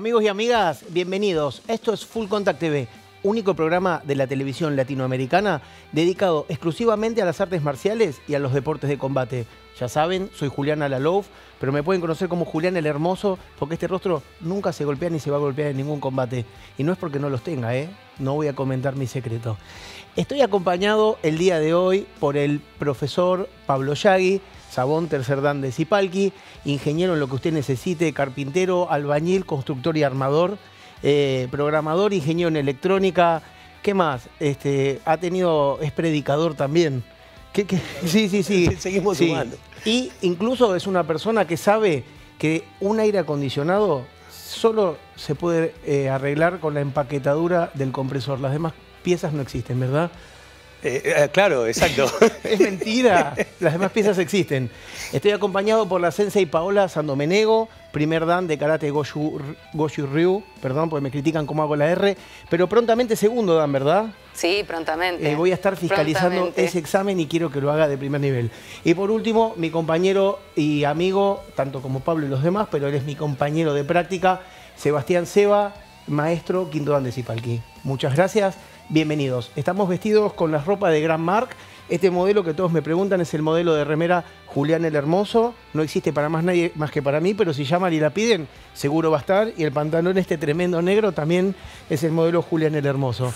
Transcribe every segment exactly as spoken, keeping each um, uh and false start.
Amigos y amigas, bienvenidos. Esto es Full Contact T V, único programa de la televisión latinoamericana dedicado exclusivamente a las artes marciales y a los deportes de combate. Ya saben, soy Julián Alalov, pero me pueden conocer como Julián el Hermoso porque este rostro nunca se golpea ni se va a golpear en ningún combate. Y no es porque no los tenga, ¿eh? No voy a comentar mi secreto. Estoy acompañado el día de hoy por el profesor Pablo Yagui, Sabón tercer dan de Zipalki, ingeniero en lo que usted necesite, carpintero, albañil, constructor y armador, eh, programador, ingeniero en electrónica. ¿Qué más? Este, ha tenido, es predicador también. ¿Qué, qué? Sí, sí, sí. Seguimos sí. sumando. Y incluso es una persona que sabe que un aire acondicionado solo se puede eh, arreglar con la empaquetadura del compresor. Las demás piezas no existen, ¿verdad? Eh, eh, claro, exacto. Es mentira, las demás piezas existen. Estoy acompañado por la sensei Paola Sandomenego, primer dan de karate Goshu, Goshu Ryu, perdón, porque me critican cómo hago la R, pero prontamente segundo dan, ¿verdad? Sí, prontamente. Eh, voy a estar fiscalizando ese examen y quiero que lo haga de primer nivel. Y por último, mi compañero y amigo, tanto como Pablo y los demás, pero él es mi compañero de práctica, Sebastián Seba, maestro quinto dan de Zipalki. Muchas gracias. Bienvenidos. Estamos vestidos con la ropa de Grand Mark. Este modelo que todos me preguntan es el modelo de remera Julián el Hermoso. No existe para más nadie más que para mí, pero si llaman y la piden, seguro va a estar. Y el pantalón este tremendo negro también es el modelo Julián el Hermoso.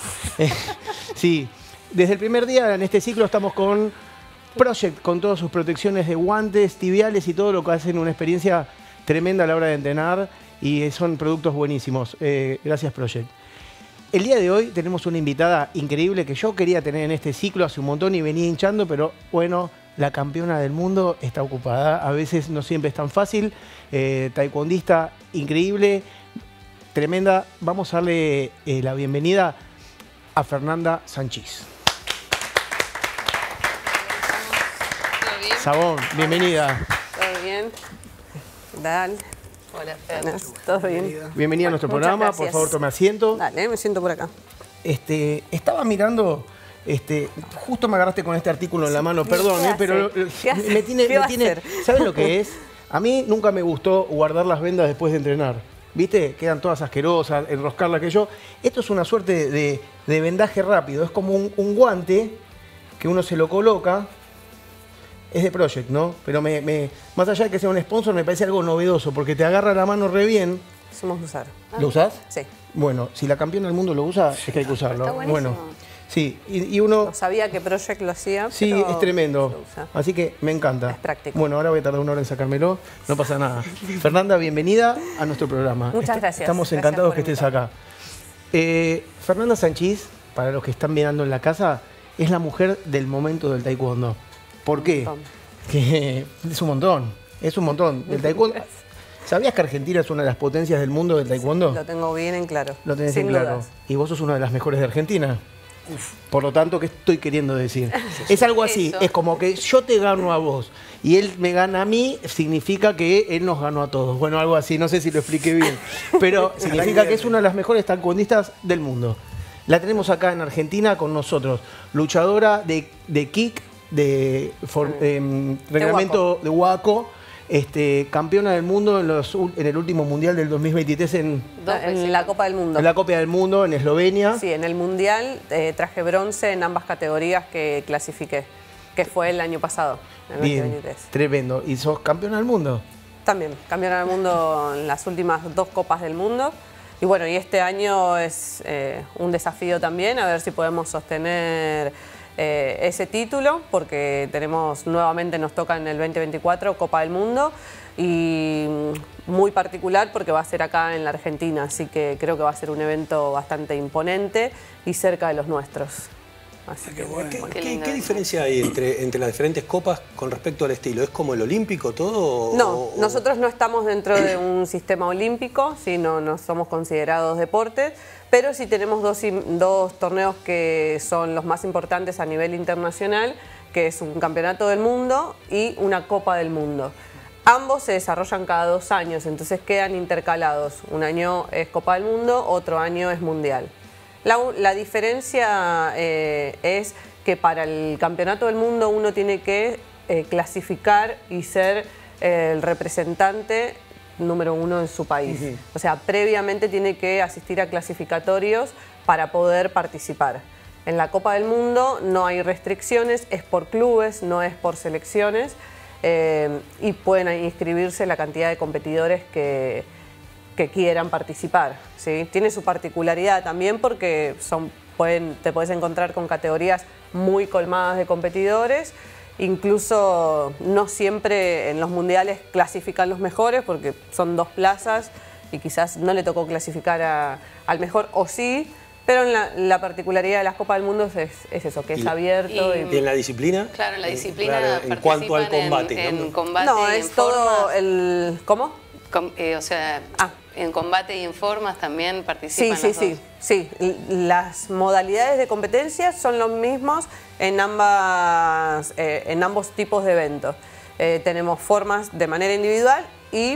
Sí, desde el primer día en este ciclo estamos con Project, con todas sus protecciones de guantes, tibiales y todo lo que hacen una experiencia tremenda a la hora de entrenar. Y son productos buenísimos. Eh, gracias, Project. El día de hoy tenemos una invitada increíble que yo quería tener en este ciclo hace un montón y venía hinchando, pero bueno, la campeona del mundo está ocupada. A veces no siempre es tan fácil. Eh, taekwondista increíble, tremenda. Vamos a darle eh, la bienvenida a Fernanda Sanchís. ¿Todo bien? Sabón, bienvenida. ¿Todo bien? Dale. Hola, Fer. ¿Todo bien? Bienvenida a nuestro Muchas programa. gracias. Por favor, tome asiento. Dale, me siento por acá. Este, estaba mirando, este, justo me agarraste con este artículo en la mano, perdón, ¿Qué eh, pero hace? ¿Qué hace? me tiene, ¿Qué me va a tiene, hacer? ¿saben lo que es? A mí nunca me gustó guardar las vendas después de entrenar. ¿Viste? Quedan todas asquerosas, enroscarlas que yo. Esto es una suerte de, de vendaje rápido. Es como un, un guante que uno se lo coloca. Es de Project, ¿no? Pero me, me, más allá de que sea un sponsor, me parece algo novedoso, porque te agarra la mano re bien. Somos usar. ¿Lo usás? Sí. Bueno, si la campeona del mundo lo usa, es que hay que usarlo. Está buenísimo. Bueno, sí, y, y uno... No sabía que Project lo hacía, Sí, pero es tremendo. lo usa. Así que me encanta. Es práctico. Bueno, ahora voy a tardar una hora en sacármelo. No pasa nada. Fernanda, bienvenida a nuestro programa. Muchas Est- gracias. Estamos Gracias encantados por que estés invitarme. acá. Eh, Fernanda Sanchís, para los que están mirando en la casa, es la mujer del momento del taekwondo. ¿Por qué? montón. Que es un montón. Es un montón. El taekwondo... ¿Sabías que Argentina es una de las potencias del mundo del taekwondo? Lo tengo bien en claro. Lo tenés Sin en claro. dudas. Y vos sos una de las mejores de Argentina. Por lo tanto, ¿qué estoy queriendo decir? Es algo así, Eso. es como que yo te gano a vos y él me gana a mí, significa que él nos ganó a todos. Bueno, algo así, no sé si lo expliqué bien, pero significa que es una de las mejores taekwondistas del mundo. La tenemos acá en Argentina con nosotros, luchadora de, de kick, de for- em, reglamento de Waco, este, campeona del mundo en, los, ul- en el último mundial del dos mil veintitrés en, Dos veces. En la Copa del Mundo. en la Copa del Mundo en Eslovenia. Sí, en el Mundial eh, traje bronce en ambas categorías que clasifiqué, que fue el año pasado, en el Bien, veinte veintitrés. tremendo. ¿Y sos campeona del mundo? También, campeona del mundo en las últimas dos Copas del Mundo. Y bueno, y este año es eh, un desafío también, a ver si podemos sostener eh, ese título, porque tenemos nuevamente, nos toca en el veinte veinticuatro Copa del Mundo, y muy particular porque va a ser acá en la Argentina, así que creo que va a ser un evento bastante imponente y cerca de los nuestros. Así que bueno. ¿Qué, Qué qué- lindo qué eso. diferencia hay entre, entre las diferentes copas con respecto al estilo? ¿Es como el olímpico todo? o- No, o- nosotros no estamos dentro de un sistema olímpico, sí, no, no somos considerados deportes, pero sí tenemos dos, im- dos torneos que son los más importantes a nivel internacional, que es un campeonato del mundo y una Copa del Mundo. Ambos se desarrollan cada dos años, entonces quedan intercalados. Un año es Copa del Mundo, otro año es Mundial. La, la diferencia eh, es que para el Campeonato del Mundo uno tiene que eh, clasificar y ser eh, el representante número uno en su país. Uh-huh. O sea, previamente tiene que asistir a clasificatorios para poder participar. En la Copa del Mundo no hay restricciones, es por clubes, no es por selecciones, eh, y pueden inscribirse la cantidad de competidores que, que quieran participar, ¿sí? Tiene su particularidad también porque son, pueden, te puedes encontrar con categorías muy colmadas de competidores. Incluso no siempre en los mundiales clasifican los mejores porque son dos plazas y quizás no le tocó clasificar a, al mejor, o sí, pero en la, la particularidad de las Copas del Mundo es, es eso, que es y, abierto. Y, y, ¿Y en la disciplina? Claro, en la disciplina Claro, en cuanto al combate. En, ¿no? en combate no, y es en todo formas, el... ¿Cómo? com, eh, o sea, Ah. en combate y en formas también Sí, participan sí, las sí, dos. sí. Las modalidades de competencia son los mismos en, ambas, eh, en ambos tipos de eventos. Eh, tenemos formas de manera individual y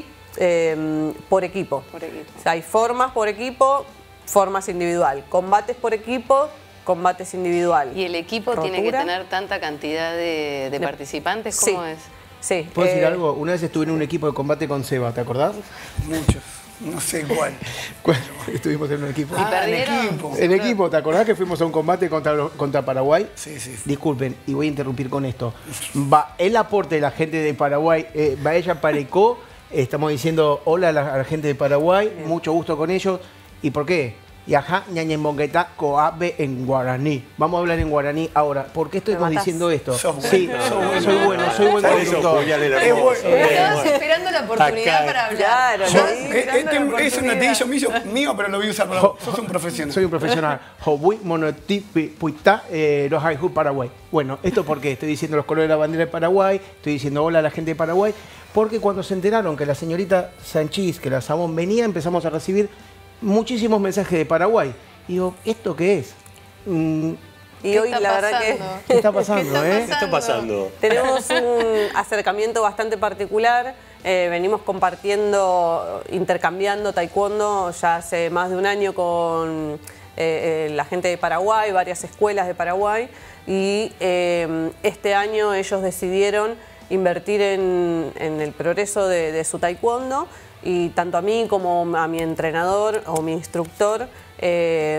eh, por equipo. Por equipo. O sea, hay formas por equipo, formas individual. Combates por equipo, combates individual. ¿Y el equipo tiene que Rotura. tener tanta cantidad de, de participantes? ¿Cómo Sí. es? Sí. ¿Puedo decir eh, algo? Una vez estuve en un equipo de combate con Seba, ¿te acordás? Muchos, no sé cuál. ¿Cuál? Estuvimos en un equipo. ¿Y Ah, en perdieron? equipo. En equipo, ¿te acordás que fuimos a un combate contra, los- contra Paraguay? Sí, sí. Disculpen, y voy a interrumpir con esto. Va el aporte de la gente de Paraguay, eh, va ella Parecó, estamos diciendo hola a la, a la gente de Paraguay, mucho gusto con ellos. ¿Y por qué? Y ajá, ñañembongueta coabe en guaraní. Vamos a hablar en guaraní ahora. ¿Por qué estamos Me matás. diciendo esto? Sos bueno. Sí, Sos bueno. soy bueno, soy buen Por eso, conductor. Julián, el Es hermoso. bueno. Bien, Estabas bueno. esperando la oportunidad Acá. para hablar. Claro, Yo- ¿no? Eh, Esperando Este la es un oportunidad. latiguillo mío, mío, pero lo voy a usar para vos. Sos un profesional. Soy un profesional. Hobui monotipi puita eh, los Haihu Paraguay. Bueno, ¿esto por qué? Estoy diciendo los colores de la bandera de Paraguay, estoy diciendo hola a la gente de Paraguay, porque cuando se enteraron que la señorita Sanchís, que la Samón venía, empezamos a recibir muchísimos mensajes de Paraguay. Y digo, ¿esto qué es? Mm, Y ¿Qué hoy está la verdad que... pasando? ¿Qué está pasando, ¿Qué está eh? ¿Qué está pasando? Tenemos un acercamiento bastante particular, eh, venimos compartiendo, intercambiando taekwondo ya hace más de un año con eh, eh, la gente de Paraguay, varias escuelas de Paraguay, y eh, este año ellos decidieron invertir en, en el progreso de, de su taekwondo, y tanto a mí como a mi entrenador o mi instructor eh,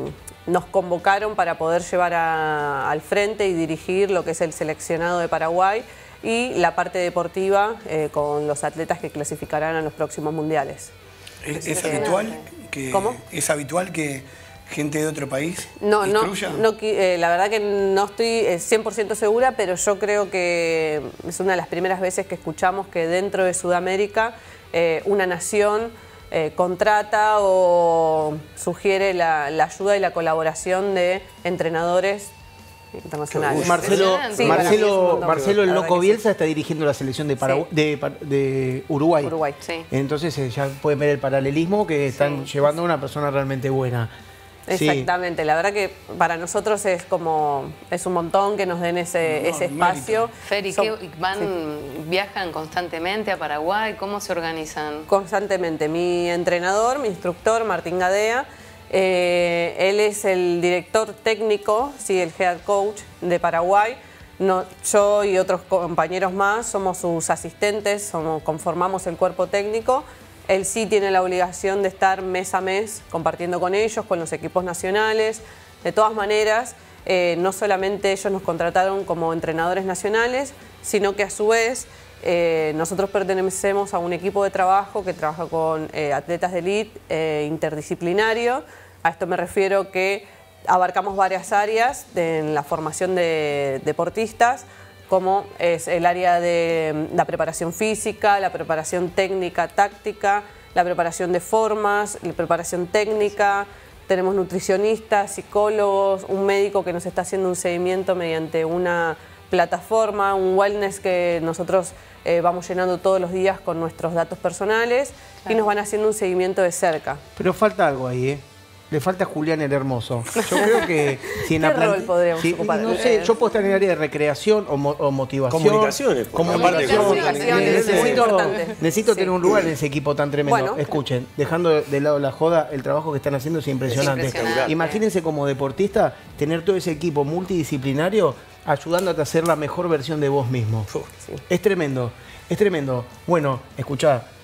nos convocaron para poder llevar a- al frente y dirigir lo que es el seleccionado de Paraguay y la parte deportiva eh, con los atletas que clasificarán a los próximos mundiales. ¿Es, es habitual que, ¿Cómo? ¿Es habitual que gente de otro país No, no, instruya? no qui- eh, la verdad que no estoy eh, cien por ciento segura, pero yo creo que es una de las primeras veces que escuchamos que dentro de Sudamérica eh, una nación eh, contrata o sugiere la, la ayuda y la colaboración de entrenadores internacionales. Marcelo, Sí, para mí es un Marcelo, montón. Marcelo el La verdad Loco que sí. Bielsa está dirigiendo la selección de, Paragu- Sí. de, Par- de Uruguay. Uruguay. Sí. Entonces eh, ya pueden ver el paralelismo que están llevando a una persona realmente buena. Sí. Exactamente, la verdad que para nosotros es como, es un montón que nos den ese, No, ese mérito. espacio. Fer, ¿y Son- qué- van, viajan constantemente a Paraguay? ¿Cómo se organizan? Constantemente. Mi entrenador, mi instructor, Martín Gadea, eh, él es el director técnico, sí, el head coach de Paraguay. No, yo y otros compañeros más somos sus asistentes, somos, conformamos el cuerpo técnico. Él sí tiene la obligación de estar mes a mes compartiendo con ellos, con los equipos nacionales. De todas maneras, eh, no solamente ellos nos contrataron como entrenadores nacionales, sino que a su vez eh, nosotros pertenecemos a un equipo de trabajo que trabaja con eh, atletas de élite eh, interdisciplinario. A esto me refiero que abarcamos varias áreas de, en la formación de deportistas, como es el área de la preparación física, la preparación técnica, táctica, la preparación de formas, la preparación técnica. Tenemos nutricionistas, psicólogos, un médico que nos está haciendo un seguimiento mediante una plataforma, un wellness que nosotros eh, vamos llenando todos los días con nuestros datos personales y nos van haciendo un seguimiento de cerca. Pero falta algo ahí, ¿eh? Le falta Julián el Hermoso. Yo creo que si en ¿Qué la plante- rol podríamos si- ocupar? No sé, Eh, yo puedo estar en el área de recreación o, mo- o motivación. Comunicaciones, porque aparte Comunicación. comunicaciones Necesito, es muy importante. necesito Sí. tener un lugar en ese equipo tan tremendo. Bueno. Escuchen, dejando de lado la joda, el trabajo que están haciendo es impresionante. Es impresionante. Imagínense como deportista tener todo ese equipo multidisciplinario ayudándote a hacer la mejor versión de vos mismo. Uf. Es tremendo, es tremendo. Bueno, escuchá,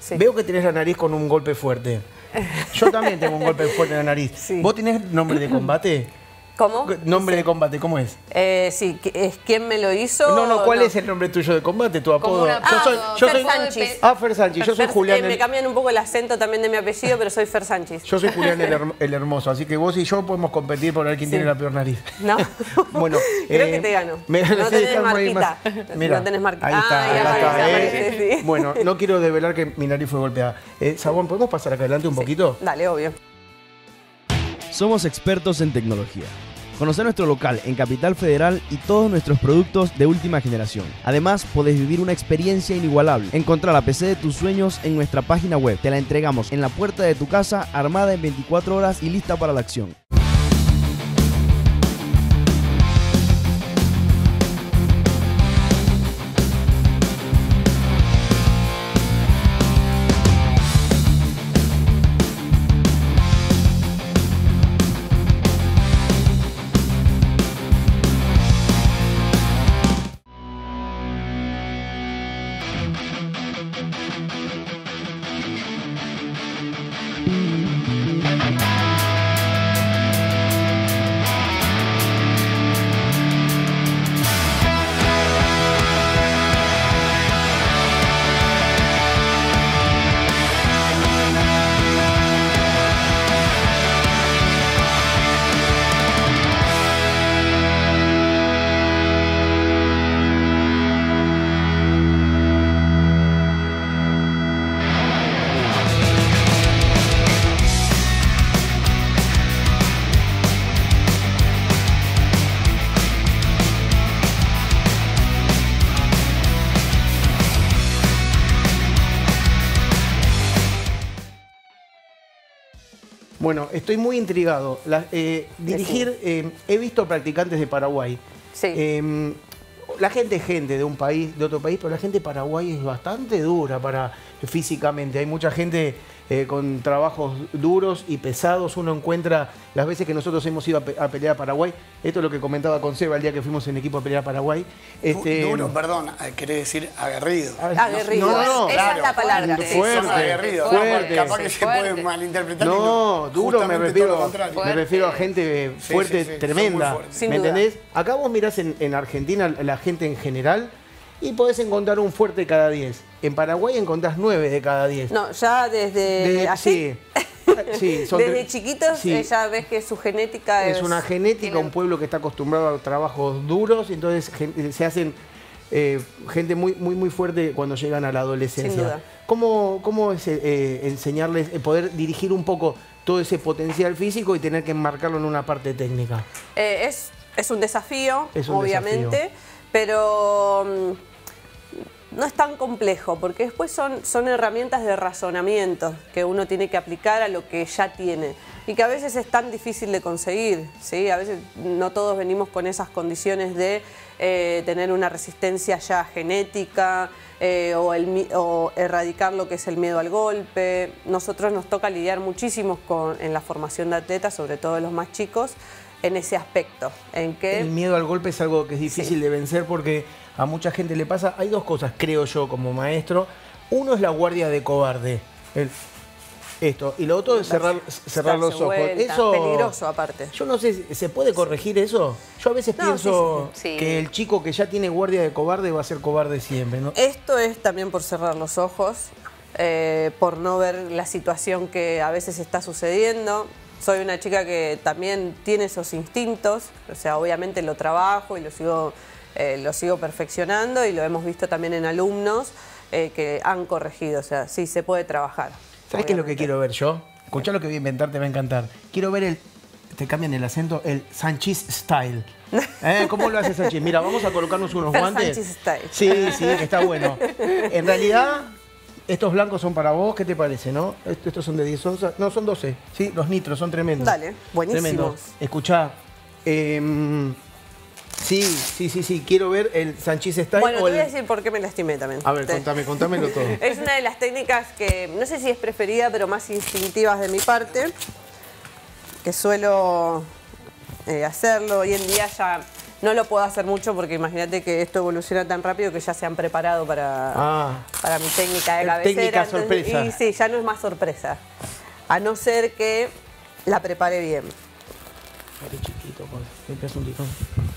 Sí. Veo que tenés la nariz con un golpe fuerte. Yo también tengo un golpe fuerte en la nariz. Sí. ¿Vos tenés nombre de combate? ¿Cómo? Nombre Sí. de combate, ¿cómo es? Eh, sí, ¿es quién me lo hizo? No, no, ¿cuál no. es el nombre tuyo de combate, tu apodo? una- Yo soy, Ah, yo Fer soy Sánchez. Ah, Fer Sánchez, yo soy Fer- Julián eh, me el, cambian un poco el acento también de mi apellido, pero soy Fer Sánchez. yo soy Julián el, Herm- el Hermoso, así que vos y yo podemos competir por ver quién Sí. tiene la peor nariz. ¿No? Bueno, creo eh, que te gano. me- no sí, tenés estamos ahí marquita. más- Mirá, no tenés marquita. Ahí está, Ah, ahí ya está, aparece, eh. aparece, sí. Bueno, no quiero develar que mi nariz fue golpeada. Eh, Sabón, ¿podemos pasar acá adelante un poquito? Dale, obvio. Somos expertos en tecnología. Conocer nuestro local en Capital Federal y todos nuestros productos de última generación. Además, podés vivir una experiencia inigualable. Encontrá la P C de tus sueños en nuestra página web. Te la entregamos en la puerta de tu casa, armada en veinticuatro horas y lista para la acción. Bueno, estoy muy intrigado. La- eh, dirigir, eh, he visto practicantes de Paraguay. Sí. Eh, la gente es gente de un país, de otro país, pero la gente de Paraguay es bastante dura para físicamente. Hay mucha gente eh, con trabajos duros y pesados. Uno encuentra las veces que nosotros hemos ido a, pe a pelear a Paraguay. Esto es lo que comentaba con Seba el día que fuimos en equipo a pelear a Paraguay. Este, Duro, perdón, eh, querés decir aguerrido. Aguerrido. No, no, no. Esa Claro, es la palabra. fuerte, sí, fuerte. sí, sí. Aguerrido, fuerte. capaz que Sí, se puede fuerte. malinterpretar. y No, duro me justamente refiero, todo lo contrario. me Fuerte. refiero a gente Sí, fuerte, sí, sí, son tremenda. muy fuertes. Sin ¿Me duda. entendés? Acá vos mirás en, en Argentina la gente en general y podés encontrar un fuerte cada diez. En Paraguay encontrás nueve de cada diez. No, ya desde De- así, sí, sí, son desde tre- chiquitos sí. eh, ya ves que su genética es... Es una genética, tienen- un pueblo que está acostumbrado a trabajos duros y entonces gen- se hacen eh, gente muy, muy, muy fuerte cuando llegan a la adolescencia. Sin duda. ¿Cómo, cómo es eh, enseñarles, eh, poder dirigir un poco todo ese potencial físico y tener que enmarcarlo en una parte técnica? Eh, es, es un desafío, Es un obviamente, desafío. pero mm, no es tan complejo, porque después son, son herramientas de razonamiento que uno tiene que aplicar a lo que ya tiene y que a veces es tan difícil de conseguir, ¿sí? A veces no todos venimos con esas condiciones de eh, tener una resistencia ya genética, eh, o, el, mi- o erradicar lo que es el miedo al golpe. Nosotros nos toca lidiar muchísimo con, en la formación de atletas, sobre todo de los más chicos, en ese aspecto, en que... El miedo al golpe es algo que es difícil Sí. de vencer porque a mucha gente le pasa. Hay dos cosas, creo yo, como maestro. Uno es la guardia de cobarde. El- esto. Y lo otro es cerrar, cerrar los darse ojos. vuelta, Eso, peligroso aparte. Yo no sé, ¿se puede corregir eso? Yo a veces No, pienso sí, sí, sí. que el chico que ya tiene guardia de cobarde va a ser cobarde siempre, ¿no? Esto es también por cerrar los ojos, eh, por no ver la situación que a veces está sucediendo. Soy una chica que también tiene esos instintos, o sea, obviamente lo trabajo y lo sigo, eh, lo sigo perfeccionando y lo hemos visto también en alumnos eh, que han corregido, o sea, sí, se puede trabajar. ¿Sabes qué es lo que obviamente. quiero ver yo? Escuchá lo que voy a inventar, te va a encantar. Quiero ver el, te cambian el acento, el Sánchez Style. ¿Eh? ¿Cómo lo hace Sánchez? Mira, vamos a colocarnos unos Fer guantes. Sánchez Style. Sí, sí, que está bueno. En realidad, estos blancos son para vos, ¿qué te parece, no? Est- Estos son de diez onzas, no, son doce, sí, los nitros son tremendos. Dale, buenísimos. Tremendos. Escuchá, em, sí, sí, sí, sí, quiero ver el Sánchez Style Bueno, te o voy a el... decir por qué me lastimé también. A ver, Te- contame, contámelo todo. Es una de las técnicas que, no sé si es preferida, pero más instintivas de mi parte, que suelo eh, hacerlo. Hoy en día ya No lo puedo hacer mucho porque imagínate que esto evoluciona tan rápido que ya se han preparado para, ah, para mi técnica de cabecera. Técnica entonces, sorpresa. Y sí, ya no es más sorpresa. A no ser que la prepare bien. Ahí chiquito, pues. Limpias un ticón.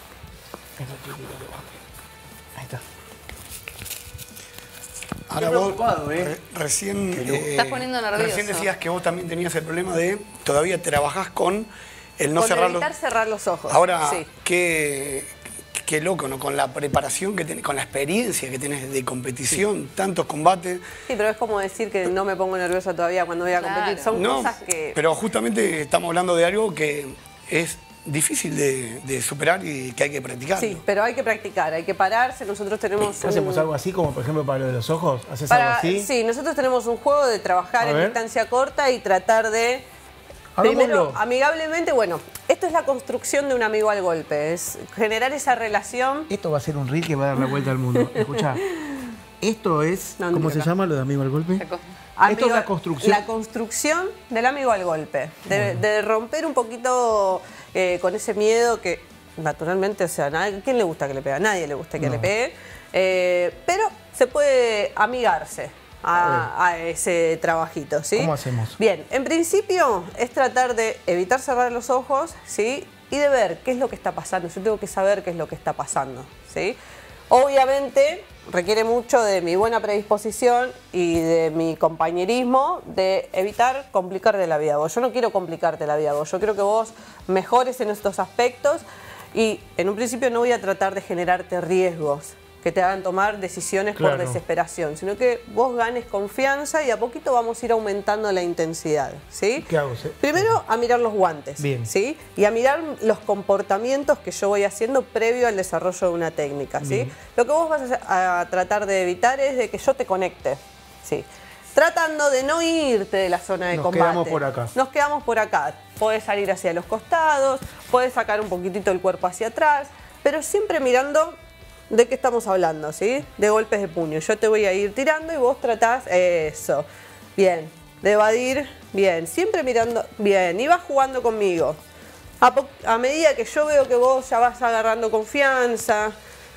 Ahí está. Ahora Estoy vos, preocupado, ¿eh? re- recién, eh, Estás poniendo nervioso. recién decías que vos también tenías el problema de, todavía trabajás con el no Con cerrar los... evitar cerrar los ojos. Ahora, sí. qué, qué loco, ¿no? Con la preparación que tenés, con la experiencia que tenés de competición, tantos combates. Sí, pero es como decir que no me pongo nerviosa todavía cuando voy a competir. Claro. Son No, cosas que... pero justamente estamos hablando de algo que es difícil de, de superar y que hay que practicar. Sí, pero hay que practicar, hay que pararse. Nosotros tenemos un... ¿Hacemos algo así como por ejemplo para lo de los ojos? ¿Haces Para- algo así? Sí, nosotros tenemos un juego de trabajar A en ver. distancia corta y tratar de... Hagámoslo. Primero, amigablemente, bueno, esto es la construcción de un amigo al golpe, es generar esa relación. Esto va a ser un reel que va a dar la vuelta al mundo. Escuchá, esto es, No, ¿cómo no, se acá. llama lo de amigo al golpe? La co- Esto es la construcción. La construcción del amigo al golpe, de, de romper un poquito eh, con ese miedo que naturalmente, o sea, nadie, ¿quién le gusta que le pegue? A nadie le gusta que No. le pegue, eh, pero se puede amigarse a, a ese trabajito, ¿sí? ¿Cómo hacemos? Bien, en principio es tratar de evitar cerrar los ojos, ¿sí? Y de ver qué es lo que está pasando. Yo tengo que saber qué es lo que está pasando, ¿sí? Obviamente requiere mucho de mi buena predisposición y de mi compañerismo de evitar complicarte la vida a vos. Yo no quiero complicarte la vida a vos, yo quiero que vos mejores en estos aspectos y en un principio no voy a tratar de generarte riesgos que te hagan tomar decisiones Claro. por desesperación, sino que vos ganes confianza y a poquito vamos a ir aumentando la intensidad, ¿sí? ¿Qué hago? Primero a mirar los guantes, Bien. ¿sí? Y a mirar los comportamientos que yo voy haciendo previo al desarrollo de una técnica, ¿sí? Bien. Lo que vos vas a, a tratar de evitar es de que yo te conecte, ¿sí? Tratando de no irte de la zona de Nos combate. quedamos por acá. Nos quedamos por acá. Podés salir hacia los costados, podés sacar un poquitito el cuerpo hacia atrás, pero siempre mirando de qué estamos hablando, ¿sí? De golpes de puño. Yo te voy a ir tirando y vos tratás eso. Bien. De evadir, bien. Siempre mirando, bien. Y vas jugando conmigo. A, po- a medida que yo veo que vos ya vas agarrando confianza,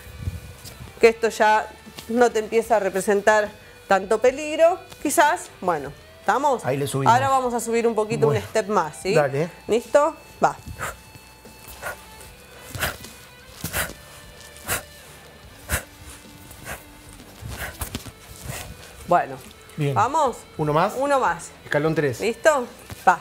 que esto ya no te empieza a representar tanto peligro, quizás, bueno, ¿estamos? Ahí le subimos. Ahora vamos a subir un poquito, Bueno. un step más, ¿sí? Dale. ¿Listo? Va. Bueno, Bien. ¿vamos? ¿Uno más? Uno más. Escalón tres. ¿Listo? Va.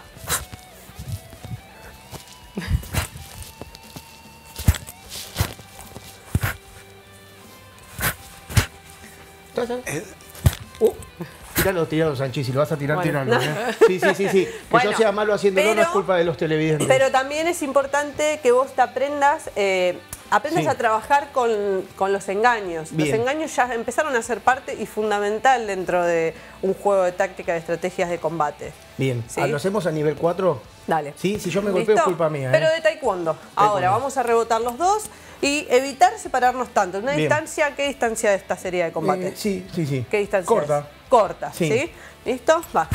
Uh, tiralo, tiralo, Sanchi. Si lo vas a tirar, Bueno, tiralo. no. ¿eh? Sí, sí, sí, sí. Que Bueno, yo sea malo haciéndolo no pero- es culpa de los televidentes. Pero también es importante que vos te aprendas, eh, aprendas Sí. a trabajar con, con los engaños. Bien. Los engaños ya empezaron a ser parte y fundamental dentro de un juego de táctica de estrategias de combate. Bien. ¿Sí? Ah, ¿lo hacemos a nivel cuatro? Dale. Sí, si yo me golpeo es ¿Listo? culpa mía. ¿eh? Pero de taekwondo. Ahora vamos a rebotar los dos y evitar separarnos tanto. Una Bien. distancia, ¿qué distancia de esta sería de combate? Eh, sí, sí, sí. ¿Qué distancia Corta. es? Corta, Sí. ¿sí? ¿Listo? Va.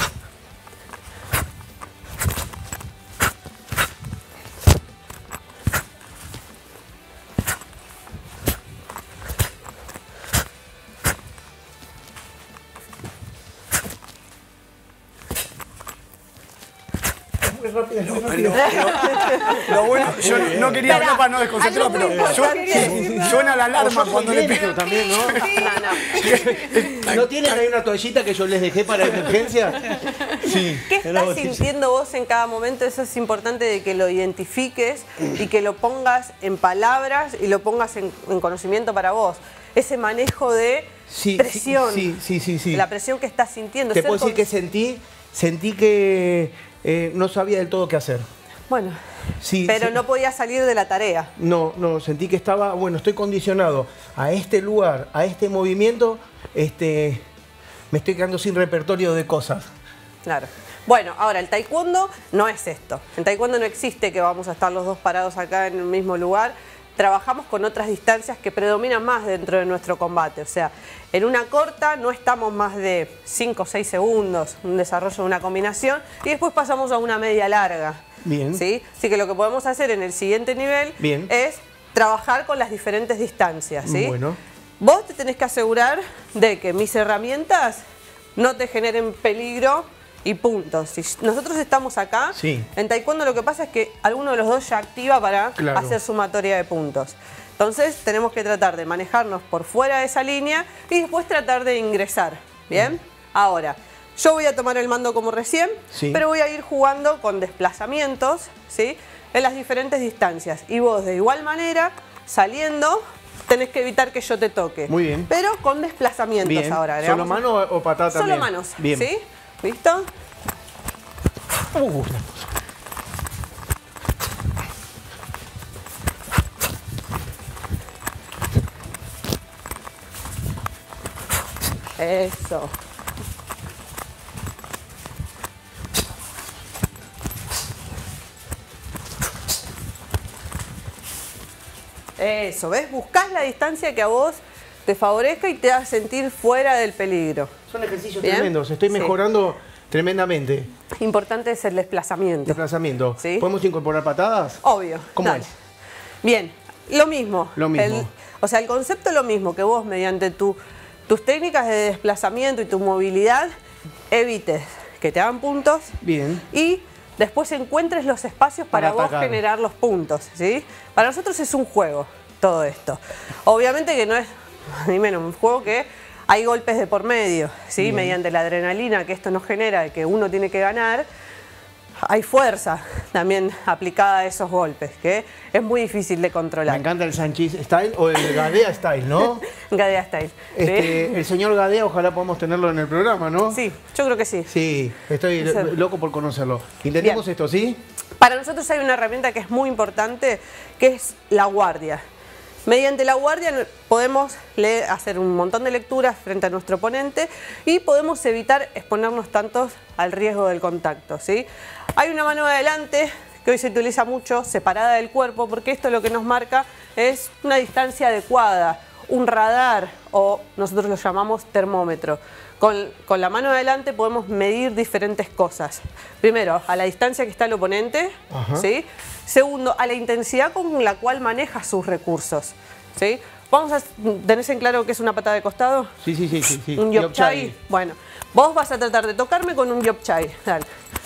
Muy rápido, muy Lo, rápido. lo- lo bueno, yo no, no quería hablar para no desconcentrar, algo pero muy su- importante quería decir. suena la alarma cuando le Lento pego. también, ¿no? No, no. ¿No tienen ahí una toallita que yo les dejé para emergencia? Sí. ¿Qué Era estás botella. sintiendo vos en cada momento? Eso es importante de que lo identifiques y que lo pongas en palabras y lo pongas en, en conocimiento para vos. Ese manejo de Sí, presión. sí, sí, sí, sí. La presión que estás sintiendo. Te ser puedo decir con- que sentí, sentí que eh, no sabía del todo qué hacer. Bueno, Sí, pero sí. no podía salir de la tarea. No, no, sentí que estaba, bueno, estoy condicionado a este lugar, a este movimiento, este, me estoy quedando sin repertorio de cosas. Claro. Bueno, ahora el taekwondo no es esto. En taekwondo no existe que vamos a estar los dos parados acá en el mismo lugar. Trabajamos con otras distancias que predominan más dentro de nuestro combate. O sea, en una corta no estamos más de cinco o seis segundos, un desarrollo de una combinación, y después pasamos a una media larga. Bien. ¿Sí? Así que lo que podemos hacer en el siguiente nivel Bien. es trabajar con las diferentes distancias, ¿sí? Bueno. Vos te tenés que asegurar de que mis herramientas no te generen peligro y puntos. Si nosotros estamos acá, sí. En taekwondo lo que pasa es que alguno de los dos ya activa para claro. hacer sumatoria de puntos. Entonces tenemos que tratar de manejarnos por fuera de esa línea y después tratar de ingresar, ¿bien? Mm. Ahora, yo voy a tomar el mando como recién, sí. pero voy a ir jugando con desplazamientos, ¿sí? En las diferentes distancias. Y vos de igual manera, saliendo, tenés que evitar que yo te toque. Muy bien. Pero con desplazamientos bien. ahora. ¿Solo mano o patada también? Solo manos, bien. ¿sí? ¿Listo? Uh, Eso. Eso, ¿ves? Buscás la distancia que a vos te favorezca y te haga sentir fuera del peligro. Son ejercicios ¿bien? tremendos, estoy mejorando sí. tremendamente. Importante es el desplazamiento. Desplazamiento. ¿Sí? ¿Podemos incorporar patadas? Obvio. ¿Cómo dale. es? Bien, lo mismo. Lo mismo. El, o sea, el concepto es lo mismo, que vos mediante tu, tus técnicas de desplazamiento y tu movilidad evites que te hagan puntos. Bien. Y después encuentres los espacios para, para vos generar los puntos, ¿sí? Para nosotros es un juego todo esto. Obviamente que no es ni menos un juego que hay golpes de por medio, ¿sí? Bien. Mediante la adrenalina que esto nos genera, de que uno tiene que ganar, hay fuerza también aplicada a esos golpes, que es muy difícil de controlar. Me encanta el Sanchís Style o el Gadea Style, ¿no? Gadea Style. Este, el señor Gadea, ojalá podamos tenerlo en el programa, ¿no? Sí, yo creo que sí. Sí, estoy es loco por conocerlo. Intentemos Bien. esto, ¿sí? Para nosotros hay una herramienta que es muy importante, que es la guardia. Mediante la guardia podemos leer, hacer un montón de lecturas frente a nuestro oponente y podemos evitar exponernos tantos al riesgo del contacto, ¿sí? Hay una mano de adelante que hoy se utiliza mucho, separada del cuerpo, porque esto lo que nos marca es una distancia adecuada, un radar o nosotros lo llamamos termómetro. Con, con la mano de adelante podemos medir diferentes cosas. Primero, a la distancia que está el oponente, ¿sí? Segundo, a la intensidad con la cual maneja sus recursos, ¿sí? Vamos a... ¿Tenés en claro qué es una patada de costado? Sí, sí, sí. sí, sí. Un Yopchai. Bueno, vos vas a tratar de tocarme con un Yopchai. Dale.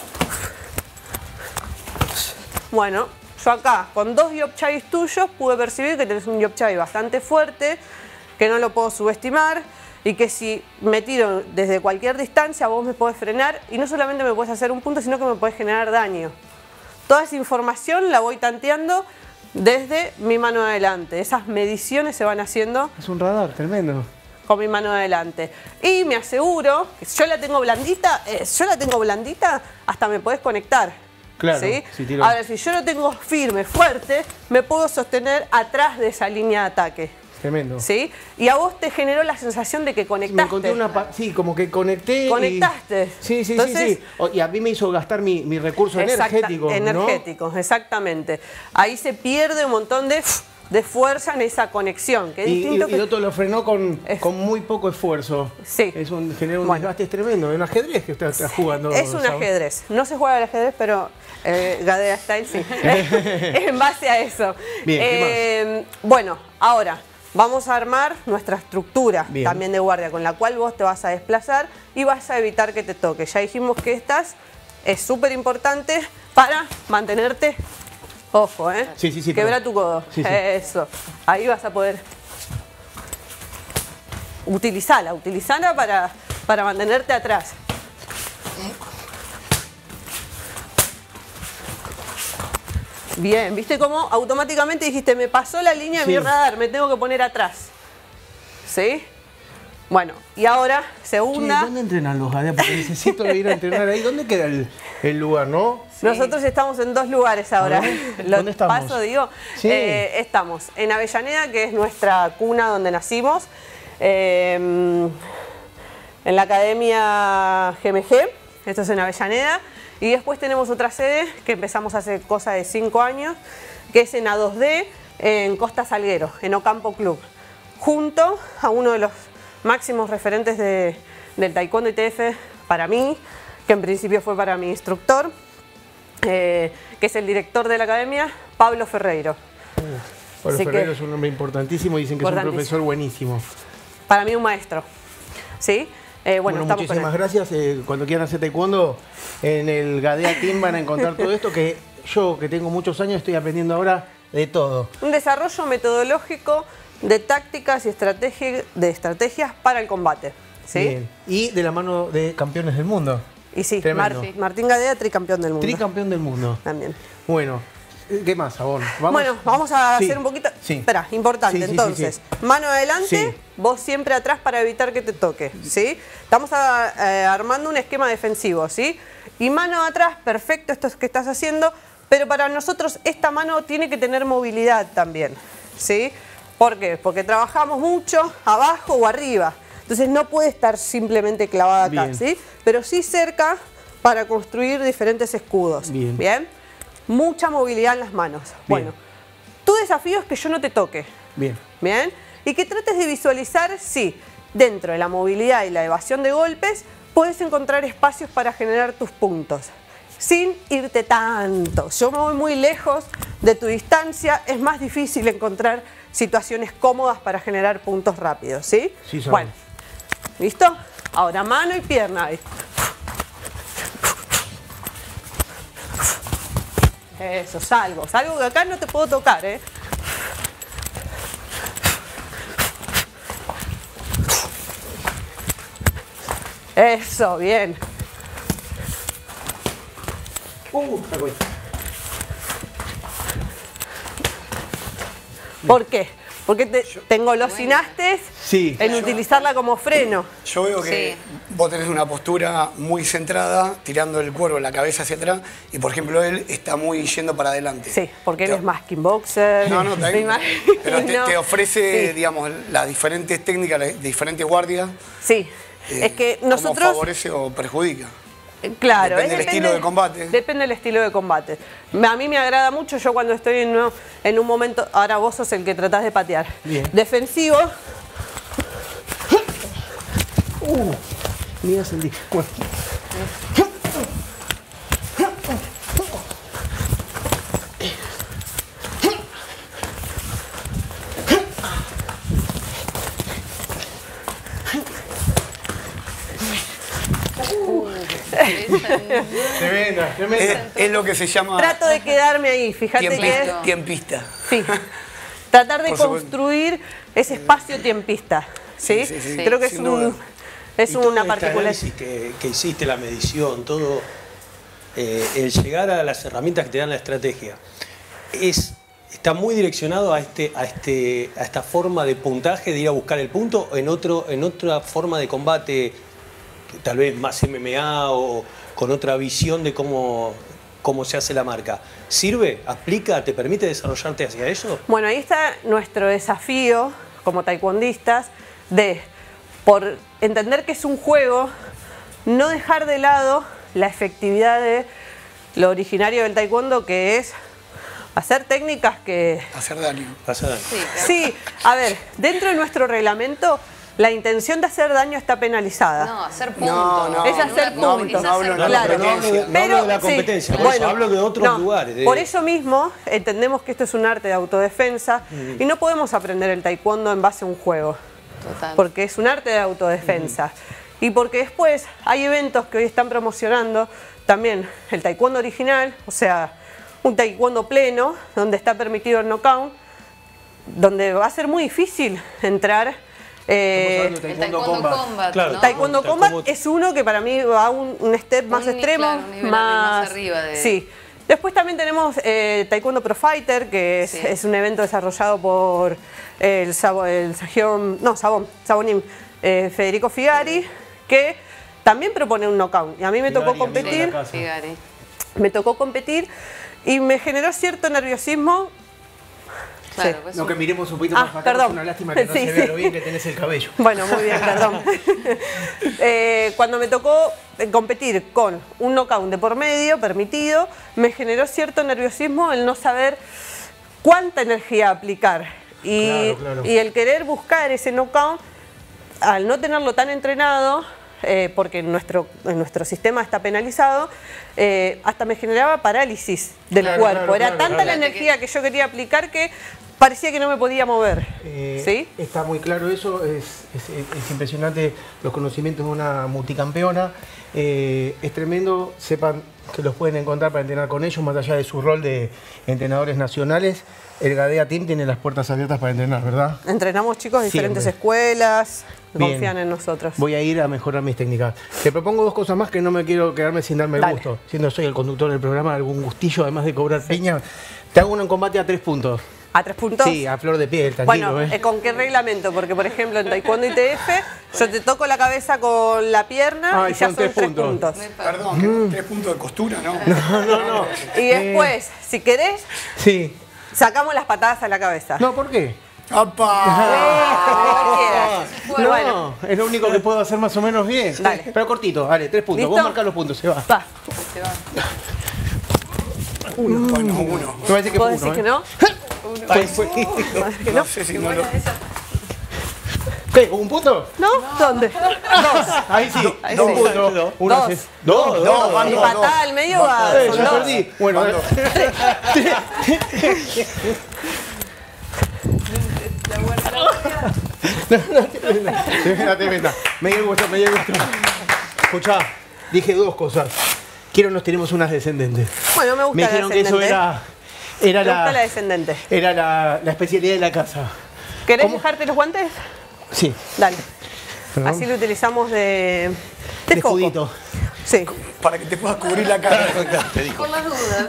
Bueno, yo acá, con dos Yopchais tuyos, pude percibir que tenés un Yopchai bastante fuerte, que no lo puedo subestimar, y que si me tiro desde cualquier distancia, vos me podés frenar, y no solamente me podés hacer un punto, sino que me podés generar daño. Toda esa información la voy tanteando desde mi mano de adelante. Esas mediciones se van haciendo... Es un radar tremendo. Con mi mano de adelante. Y me aseguro que si yo la tengo blandita, eh, si yo la tengo blandita, hasta me podés conectar. Claro. ¿Sí? Si tiro... Ahora, si yo lo tengo firme, fuerte, me puedo sostener atrás de esa línea de ataque. Tremendo. ¿Sí? Y a vos te generó la sensación de que conectaste. Me encontré una pa sí, como que conecté. Conectaste. Y... Sí, sí, Entonces, sí, sí. Y a mí me hizo gastar mi, mi recurso exacta, energético. Energético, ¿no? Exactamente. Ahí se pierde un montón de, de fuerza en esa conexión. Que es y, distinto y, que... y otro lo frenó con, es... con muy poco esfuerzo. Sí. Es un, genera un bueno. desgaste tremendo. Es un ajedrez que usted está jugando. Es un ¿sabes? ajedrez. No se juega al ajedrez, pero eh, Gadea Style sí. En base a eso. Bien, ¿qué eh, más? Bueno, ahora... Vamos a armar nuestra estructura Bien. también de guardia, con la cual vos te vas a desplazar y vas a evitar que te toque. Ya dijimos que estas es súper importante para mantenerte, ojo, ¿eh? Sí, sí, sí. Quebra pero... tu codo. Sí, sí. Eso. Ahí vas a poder utilizarla, utilizarla para, para mantenerte atrás. Bien, ¿viste cómo automáticamente dijiste, me pasó la línea de sí. mi radar, me tengo que poner atrás? ¿Sí? Bueno, y ahora, segunda... Che, ¿dónde entrenan los Gadea? Porque necesito ir a entrenar ahí. ¿Dónde queda el, el lugar, no? Sí. Nosotros estamos en dos lugares ahora. ¿Dónde estamos? Paso, digo. Sí. Eh, estamos en Avellaneda, que es nuestra cuna donde nacimos, eh, en la Academia G M G, esto es en Avellaneda. Y después tenemos otra sede que empezamos hace cosa de cinco años, que es en A dos D, en Costa Salguero, en Ocampo Club, junto a uno de los máximos referentes de, del Taekwondo I T F para mí, que en principio fue para mi instructor, eh, que es el director de la academia, Pablo Ferreiro. Pablo Así Ferrero que, es un nombre importantísimo, dicen que es un profesor buenísimo. Para mí un maestro, ¿sí? Eh, bueno, bueno muchísimas gracias. Eh, cuando quieran hacer taekwondo, en el Gadea Team van a encontrar todo esto que yo, que tengo muchos años, estoy aprendiendo ahora de todo. Un desarrollo metodológico de tácticas y estrategia, de estrategias para el combate, ¿sí? Bien. Y de la mano de campeones del mundo. Y sí, Mar sí. Martín Gadea, tricampeón del mundo. Tricampeón del mundo. También. Bueno, ¿qué más, Sabón? ¿Vamos? Bueno, vamos a sí. hacer un poquito... Sí. Espera, importante. Sí, sí, Entonces, sí, sí. mano adelante, sí. vos siempre atrás para evitar que te toque, ¿sí? Estamos a, eh, armando un esquema defensivo, ¿sí? Y mano atrás, perfecto, esto es que estás haciendo, pero para nosotros esta mano tiene que tener movilidad también, ¿sí? ¿Por qué? Porque trabajamos mucho abajo o arriba. Entonces no puede estar simplemente clavada acá, Bien. ¿sí? Pero sí cerca para construir diferentes escudos. Bien. ¿Bien? Mucha movilidad en las manos. Bien. Bueno, tu desafío es que yo no te toque. Bien. Bien. Y que trates de visualizar si dentro de la movilidad y la evasión de golpes puedes encontrar espacios para generar tus puntos. Sin irte tanto. Yo me voy muy lejos de tu distancia, es más difícil encontrar situaciones cómodas para generar puntos rápidos, ¿sí? Sí, sabes. Bueno, ¿listo? Ahora mano y pierna. Eso, salgo. Salgo que acá no te puedo tocar, ¿eh? Eso, bien. Uh, ¿Por qué? Porque te, te engolosinaste sí. en utilizarla como freno. Yo veo que sí. vos tenés una postura muy centrada, tirando el cuerpo, la cabeza hacia atrás, y por ejemplo él está muy yendo para adelante. Sí, porque él te... es más kickboxer. No, no, también. Pero te, te ofrece, sí. digamos, las diferentes técnicas, las diferentes guardias. Sí, eh, es que nosotros... ¿Cómo favorece o perjudica? Claro, depende del estilo de combate. Depende del estilo de combate. A mí me agrada mucho, yo cuando estoy en, en un momento, ahora vos sos el que tratás de patear. Bien. Defensivo. Uh, mira, sentí. Bueno. Tremenda, tremenda. Es, es lo que se llama... Trato de quedarme ahí, fíjate tiempista, que es... Tiempista. Sí. Tratar de construir ese espacio tiempista, ¿sí? Sí, sí, sí. Creo que es, un, es y una todo particularidad. Este que, que hiciste, la medición, todo, eh, el llegar a las herramientas que te dan la estrategia, es... ¿Está muy direccionado a, este, a, este, a esta forma de puntaje, de ir a buscar el punto, en, otro, en otra forma de combate, tal vez más M M A o con otra visión de cómo, cómo se hace la marca? ¿Sirve? ¿Aplica? ¿Te permite desarrollarte hacia eso? Bueno, ahí está nuestro desafío como taekwondistas de, por entender que es un juego, no dejar de lado la efectividad de lo originario del taekwondo, que es... hacer técnicas que... Hacer daño. Hacer daño. Sí, claro. Sí, a ver, dentro de nuestro reglamento, la intención de hacer daño está penalizada. No, hacer puntos. No, no, es hacer no, puntos. No, no, no, claro. no, hablo, no Pero, hablo de la competencia, sí, por bueno, eso hablo de otros no, lugares. De... Por eso mismo, entendemos que esto es un arte de autodefensa mm. y no podemos aprender el taekwondo en base a un juego. Total. Porque es un arte de autodefensa. Mm. Y porque después hay eventos que hoy están promocionando también el taekwondo original, o sea... un taekwondo pleno, donde está permitido el knockout, donde va a ser muy difícil entrar. Eh, el taekwondo combat. combat claro, ¿no? Taekwondo combat es uno que para mí va a un, un step más un, extremo, claro, un nivel más, más arriba de... Sí. Después también tenemos eh, Taekwondo Pro Fighter, que es, sí. es un evento desarrollado por el, Sabo, el Sajion, no, Sabón, Sabonim, eh, Federico Figari, que también propone un knockout. Y a mí me Figari, tocó competir. Figari. Me tocó competir. Y me generó cierto nerviosismo. Claro, sí. pues No, un... que miremos un poquito ah, más para acá, perdón. es una lástima que no sí, se vea sí. lo bien que tenés el cabello. Bueno, muy bien, perdón. eh, cuando me tocó competir con un knockout de por medio, permitido, me generó cierto nerviosismo el no saber cuánta energía aplicar. Y, claro, claro. y el querer buscar ese knockout, al no tenerlo tan entrenado, eh, porque en nuestro, en nuestro sistema está penalizado, eh, hasta me generaba parálisis del Claro, cuerpo. claro, Era claro, tanta claro. la energía que yo quería aplicar que parecía que no me podía mover. Eh, ¿Sí? Está muy claro eso, es, es- es impresionante los conocimientos de una multicampeona. Eh, es tremendo, sepan que los pueden encontrar para entrenar con ellos, más allá de su rol de entrenadores nacionales. El Gadea Team tiene las puertas abiertas para entrenar, ¿verdad? Entrenamos chicos de diferentes Siempre. escuelas, Bien. confían en nosotros. Voy a ir a mejorar mis técnicas. Te propongo dos cosas más que no me quiero quedarme sin darme el Dale. gusto. Siendo soy el conductor del programa, algún gustillo, además de cobrar piña. Te hago uno en combate a tres puntos. ¿A tres puntos? Sí, a flor de piel, tranquilo. Bueno, ¿eh? eh, ¿con qué reglamento? Porque, por ejemplo, en Taekwondo I T F, yo te toco la cabeza con la pierna Ay, y ya son son tres tres puntos. puntos. Perdón, que tres puntos de costura, ¿no? No, no, no. Y después, si querés, Sí. sacamos las patadas a la cabeza. No, ¿por qué? ¡Apa! Como quieras. No, Bueno, es lo único que puedo hacer más o menos bien. Dale. Pero cortito, dale, tres puntos. Vos ¿Listo? marcás los puntos, se va. va. Uno, bueno, uno. Me parece que ¿Vos fue decís uno, que ¿eh? no? Pues fue. No sé si no lo... ¿Qué? ¿Un punto? ¿No? ¿Dónde? Dos. Ahí sí, Ahí dos sí. puntos. Uno Dos. hace- Dos, dos, van Y dos, patada al medio va. Eh, son ya dos. perdí. Bueno, Van dos. tremenda, tremenda. Me dio gusto, me dio gusto. Escuchá, dije dos cosas. Quiero nos tenemos unas descendentes. Bueno, me gusta Me la dijeron que eso descendente. era, era, Me gusta la la, descendente. era la, la especialidad de la casa. ¿Querés ¿Cómo? dejarte los guantes? Sí, Dale. Perdón. Así lo utilizamos de, de de foco. escudito. Sí. Para que te puedas cubrir la cara. Por las dudas.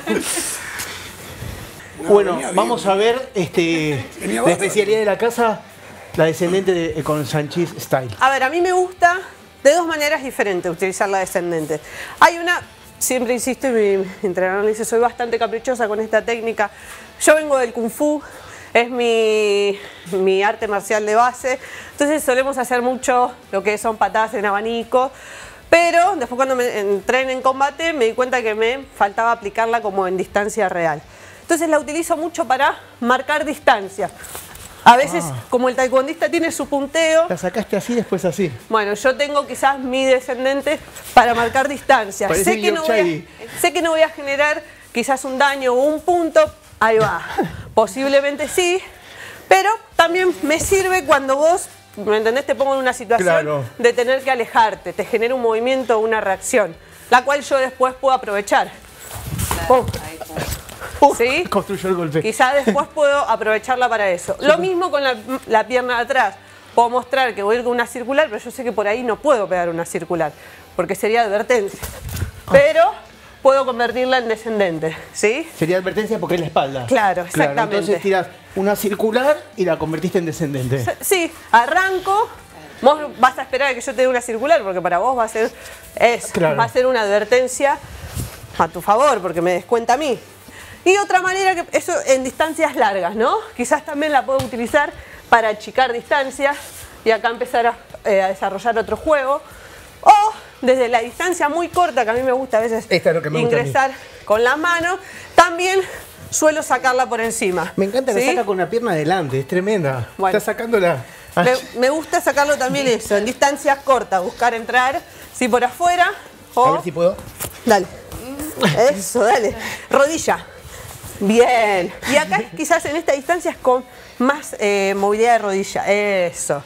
No, Bueno, venía bien. vamos a ver este, Venía la bárbaro. especialidad de la casa, la descendente de, con Sanchís Style. A ver, a mí me gusta de dos maneras diferentes utilizar la descendente. Hay una, siempre insisto, y mi, mi entrenador me dice, soy bastante caprichosa con esta técnica. Yo vengo del Kung Fu, es mi, mi arte marcial de base, entonces solemos hacer mucho lo que son patadas en abanico, pero después cuando me entré en combate me di cuenta que me faltaba aplicarla como en distancia real. Entonces la utilizo mucho para marcar distancia. A veces, Ah. como el taekwondista tiene su punteo, La sacaste así, después así. bueno, yo tengo quizás mi descendente para marcar distancia. Parece Sé que, no voy Yorkshire. a, sé que no voy a generar quizás un daño o un punto, ahí va. Posiblemente sí, pero también me sirve cuando vos, ¿me entendés? Te pongo en una situación Claro. de tener que alejarte, te genera un movimiento o una reacción, la cual yo después puedo aprovechar. Pum. Ahí, pum. Uh, ¿Sí? Construyó el golpe. Quizás después puedo aprovecharla para eso. Lo mismo con la, la pierna de atrás. Puedo mostrar que voy a ir con una circular, pero yo sé que por ahí no puedo pegar una circular, porque sería advertencia. Pero puedo convertirla en descendente, ¿sí? Sería advertencia porque es la espalda. Claro, exactamente. Entonces tiras una circular y la convertiste en descendente. Sí, arranco. Vos vas a esperar a que yo te dé una circular, porque para vos va a ser, es, Claro. va a ser una advertencia a tu favor, porque me descuenta a mí. Y otra manera, que eso en distancias largas, ¿no? Quizás también la puedo utilizar para achicar distancias y acá empezar a, eh, a desarrollar otro juego. O desde la distancia muy corta, que a mí me gusta a veces Esta es lo que me gusta a mí. ingresar con las manos, también suelo sacarla por encima. Me encanta que ¿sí? saca con la pierna adelante, es tremenda. Bueno. Está sacándola. Me, me gusta sacarlo también eso, en distancias cortas, buscar entrar, si por afuera o... A ver si puedo. Dale. Eso, dale. Rodilla. Bien. Y acá quizás en esta distancia es con más eh, movilidad de rodilla. Eso.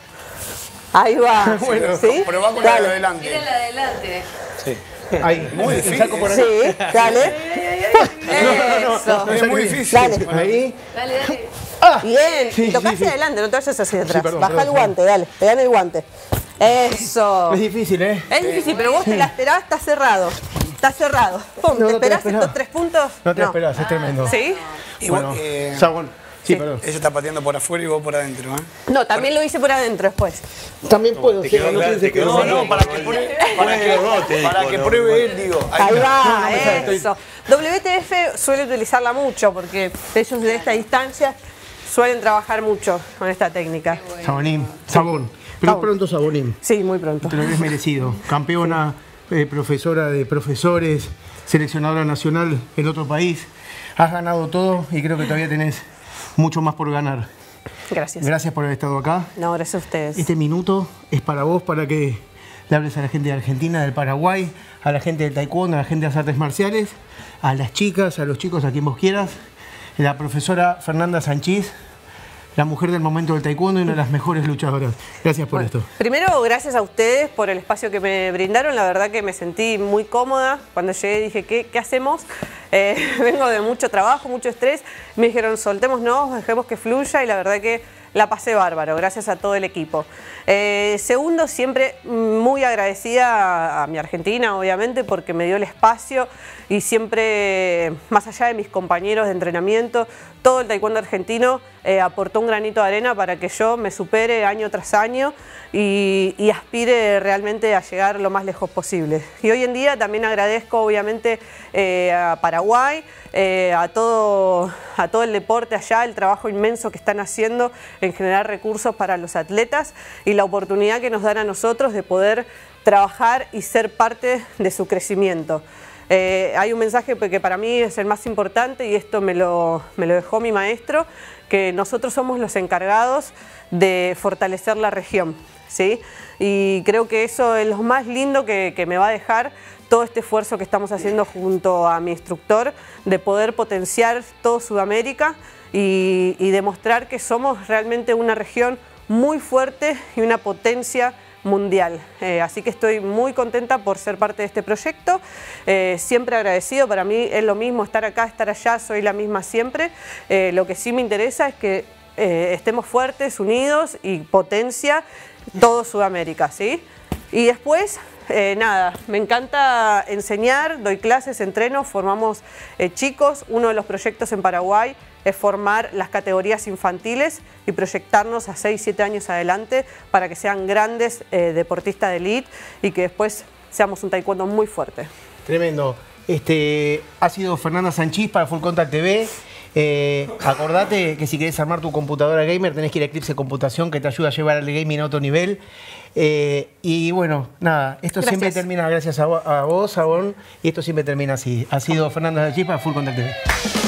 Ahí va. Bueno, ¿sí? Probá con la de Dale. adelante. Mírala adelante. Sí. Ahí. Muy El difícil. saco por acá. Sí, dale. Eso. Es muy difícil. Dale. Ahí. Dale, dale. ¡Ah! Bien. Sí, y tocaste sí, sí. adelante, no te vayas hacia atrás. perdón, Baja perdón, el guante, dale. Pegá en el guante. Eso. Es difícil, ¿eh? Es difícil, pero vos te la esperás, está cerrado. Está cerrado. Pum, No, ¿te no te la esperás esperaba. estos tres puntos? No te esperás, es tremendo. ¿Sí? Y Bueno, vos, eh, Sabón. Sí, sí. perdón. ella está pateando por afuera y vos por adentro, ¿eh? No, también lo hice por adentro después. También puedo. Te sí, quedó no claro, piense te que quedó no. claro. No, para que pruebe, para que, no, te para digo, que no, pruebe no. él, digo. Ahí Ahí va, no me sale, estoy- eso. W T F suele utilizarla mucho porque ellos de esta distancia suelen trabajar mucho con esta técnica. Sabonín. Sabón. Pero Sabón. pronto Sabonín. Sí, muy pronto. Te lo habías merecido. Campeona, eh, profesora de profesores, seleccionadora nacional en otro país. Has ganado todo y creo que todavía tenés mucho más por ganar. Gracias. Gracias por haber estado acá. No, gracias a ustedes. Este minuto es para vos, para que le hables a la gente de Argentina, del Paraguay, a la gente del taekwondo, a la gente de las artes marciales, a las chicas, a los chicos, a quien vos quieras. La profesora Fernanda Sanchís, la mujer del momento del taekwondo y una de las mejores luchadoras. Gracias por bueno, esto. Primero, gracias a ustedes por el espacio que me brindaron. La verdad que me sentí muy cómoda. Cuando llegué dije, ¿qué, qué hacemos? Eh, vengo de mucho trabajo, mucho estrés. Me dijeron, soltémonos, dejemos que fluya, y la verdad que la pasé bárbaro, gracias a todo el equipo. Eh, segundo, siempre muy agradecida a, a mi Argentina, obviamente, porque me dio el espacio y siempre, más allá de mis compañeros de entrenamiento, todo el taekwondo argentino eh, aportó un granito de arena para que yo me supere año tras año y, y aspire realmente a llegar lo más lejos posible. Y hoy en día también agradezco, obviamente, eh, a Paraguay, eh, a, todo, a todo el deporte allá, el trabajo inmenso que están haciendo en generar recursos para los atletas y la oportunidad que nos dan a nosotros de poder trabajar y ser parte de su crecimiento. Eh, hay un mensaje que para mí es el más importante, y esto me lo, me lo dejó mi maestro, que nosotros somos los encargados de fortalecer la región, ¿sí? Y creo que eso es lo más lindo que, que me va a dejar todo este esfuerzo que estamos haciendo junto a mi instructor, de poder potenciar todo Sudamérica y, y demostrar que somos realmente una región muy fuerte y una potencia mundial. Eh, así que estoy muy contenta por ser parte de este proyecto, eh, siempre agradecido. Para mí es lo mismo estar acá, estar allá, soy la misma siempre. Eh, lo que sí me interesa es que eh, estemos fuertes, unidos y potencia todo Sudamérica, ¿sí? Y después, eh, nada, me encanta enseñar, doy clases, entreno, formamos eh, chicos. Uno de los proyectos en Paraguay es formar las categorías infantiles y proyectarnos a seis, siete años adelante para que sean grandes eh, deportistas de elite y que después seamos un taekwondo muy fuerte. Tremendo. Este, ha sido Fernanda Sanchís para Full Contact T V. Eh, acordate que si querés armar tu computadora gamer tenés que ir a Eclipse Computación, que te ayuda a llevar el gaming a otro nivel. Eh, y bueno, nada, esto Gracias. siempre termina gracias a, a vos, a Bon, y esto siempre termina así. Ha sido Fernanda Sanchís para Full Contact T V.